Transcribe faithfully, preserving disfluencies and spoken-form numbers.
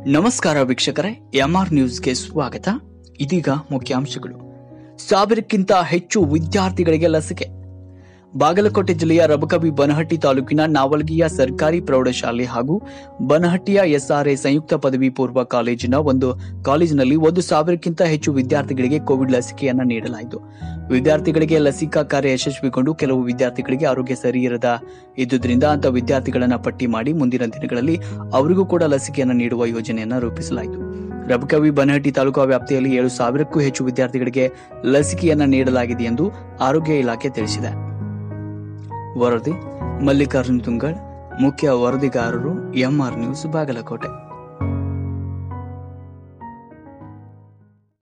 ನಮಸ್ಕಾರ ವೀಕ್ಷಕರೇ, ಎಂಆರ್ ನ್ಯೂಸ್ಗೆ ಸ್ವಾಗತ. ಇದೀಗ ಮುಖ್ಯಾಂಶಗಳು. ಸಾವಿರಕ್ಕಿಂತ ಹೆಚ್ಚು ವಿದ್ಯಾರ್ಥಿಗಳಿಗೆ ಲಸಿಕೆ. ಬಾಗಲಕೋಟೆ ಜಿಲ್ಲೆಯ ರಬಕವಿ ಬನಹಟ್ಟಿ ತಾಲೂಕಿನ ನಾವಲ್ಗಿಯ ಸರ್ಕಾರಿ ಪ್ರೌಢಶಾಲೆ ಹಾಗೂ ಬನಹಟ್ಟಿಯ ಎಸ್ಆರ್ಎ ಸಂಯುಕ್ತ ಪದವಿ ಪೂರ್ವ ಕಾಲೇಜಿನ ಒಂದು ಕಾಲೇಜಿನಲ್ಲಿ ಒಂದು ಸಾವಿರಕ್ಕಿಂತ ಹೆಚ್ಚು ವಿದ್ಯಾರ್ಥಿಗಳಿಗೆ ಕೋವಿಡ್ ಲಸಿಕೆಯನ್ನು ನೀಡಲಾಯಿತು. ವಿದ್ಯಾರ್ಥಿಗಳಿಗೆ ಲಸಿಕಾ ಕಾರ್ಯ ಯಶಸ್ವಿಗೊಂಡು ಕೆಲವು ವಿದ್ಯಾರ್ಥಿಗಳಿಗೆ ಆರೋಗ್ಯ ಸರಿ ಇರದ ಇದ್ದುದರಿಂದ ಅಂತ ವಿದ್ಯಾರ್ಥಿಗಳನ್ನ ಪಟ್ಟಿ ಮಾಡಿ ಮುಂದಿನ ದಿನಗಳಲ್ಲಿ ಅವರಿಗೂ ಕೂಡ ಲಸಿಕೆಯನ್ನು ನೀಡುವ ಯೋಜನೆಯನ್ನು ರೂಪಿಸಲಾಯಿತು. ರಬಕವಿ ಬನಹಟ್ಟಿ ತಾಲೂಕು ವ್ಯಾಪ್ತಿಯಲ್ಲಿ ಏಳು ಸಾವಿರಕ್ಕೂ ಹೆಚ್ಚು ವಿದ್ಯಾರ್ಥಿಗಳಿಗೆ ಲಸಿಕೆಯನ್ನು ನೀಡಲಾಗಿದೆ ಎಂದು ಆರೋಗ್ಯ ಇಲಾಖೆ ತಿಳಿಸಿದೆ. ವರದಿ ಮಲ್ಲಿಕಾರ್ಜುನ್ ತುಂಗಡ್, ಮುಖ್ಯ ವರದಿಗಾರರು, ಎಂಆರ್ ನ್ಯೂಸ್, ಬಾಗಲಕೋಟೆ.